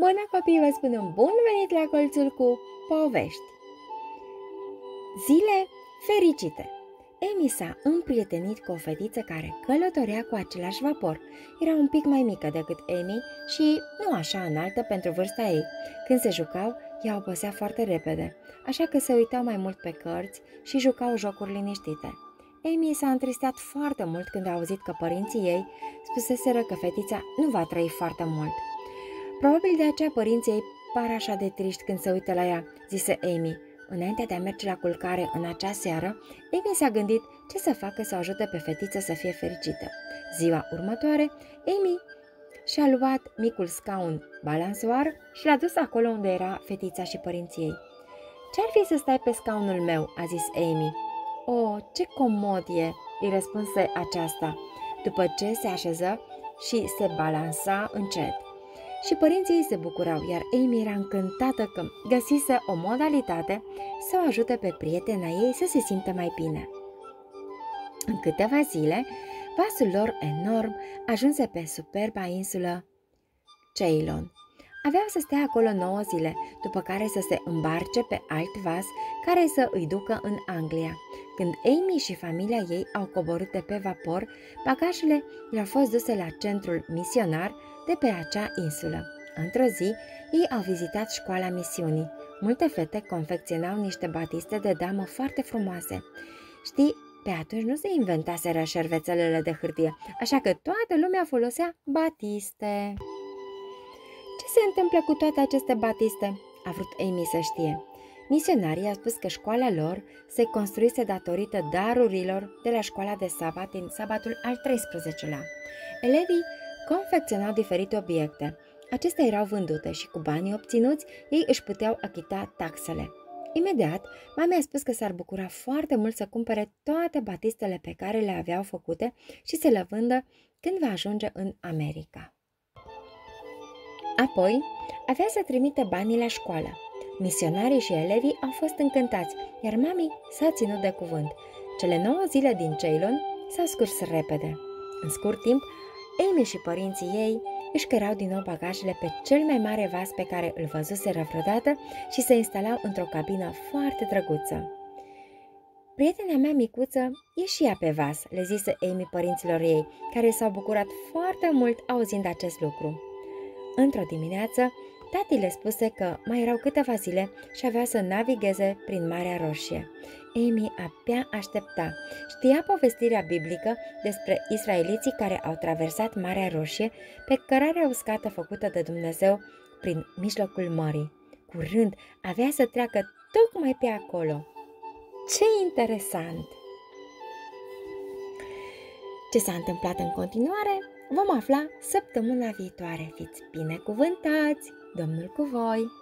Bună copii, vă spun un bun venit la colțul cu povești. Zile fericite. Amy s-a împrietenit cu o fetiță care călătorea cu același vapor. Era un pic mai mică decât Amy și nu așa înaltă pentru vârsta ei. Când se jucau, ea obosea foarte repede, așa că se uitau mai mult pe cărți și jucau jocuri liniștite. Amy s-a întristat foarte mult când a auzit că părinții ei spuseseră că fetița nu va trăi foarte mult. Probabil de aceea părinții ei par așa de triști când se uită la ea, zise Amy. Înainte de a merge la culcare în acea seară, Amy s-a gândit ce să facă să o ajute pe fetiță să fie fericită. Ziua următoare, Amy și-a luat micul scaun balansoar și l-a dus acolo unde era fetița și părinții ei. Ce-ar fi să stai pe scaunul meu?" a zis Amy. O, ce comod e!" îi răspunse aceasta, după ce se așeză și se balansa încet. Și părinții ei se bucurau, iar Amy era încântată că găsise o modalitate să o ajute pe prietena ei să se simtă mai bine. În câteva zile, vasul lor enorm ajunse pe superba insulă Ceylon. Aveau să stea acolo 9 zile, după care să se îmbarce pe alt vas care să îi ducă în Anglia. Când Amy și familia ei au coborât de pe vapor, bagajele le-au fost duse la centrul misionar de pe acea insulă. Într-o zi, ei au vizitat școala misiunii. Multe fete confecționau niște batiste de damă foarte frumoase. Știi, pe atunci nu se inventaseră șervețelele de hârtie, așa că toată lumea folosea batiste. Ce se întâmplă cu toate aceste batiste? A vrut Amy să știe. Misionarii au spus că școala lor se construise datorită darurilor de la școala de sabat din sabatul al 13-lea. Elevii confecționau diferite obiecte. Acestea erau vândute și cu banii obținuți ei își puteau achita taxele. Imediat, mama a spus că s-ar bucura foarte mult să cumpere toate batistele pe care le aveau făcute și să le vândă când va ajunge în America. Apoi, avea să trimite banii la școală. Misionarii și elevii au fost încântați, iar mami s-a ținut de cuvânt. Cele 9 zile din Ceylon s-au scurs repede. În scurt timp, Amy și părinții ei își cărau din nou bagajele pe cel mai mare vas pe care îl văzuseră vreodată și se instalau într-o cabină foarte drăguță. Prietena mea micuță e și ea pe vas, le zise Amy părinților ei, care s-au bucurat foarte mult auzind acest lucru. Într-o dimineață, tati le spuse că mai erau câteva zile și avea să navigheze prin Marea Roșie. Amy abia aștepta. Știa povestirea biblică despre israeliții care au traversat Marea Roșie pe cărarea uscată făcută de Dumnezeu prin mijlocul mării. Curând avea să treacă tocmai pe acolo. Ce interesant! Ce s-a întâmplat în continuare vom afla săptămâna viitoare. Fiți binecuvântați! Domnul cu voi!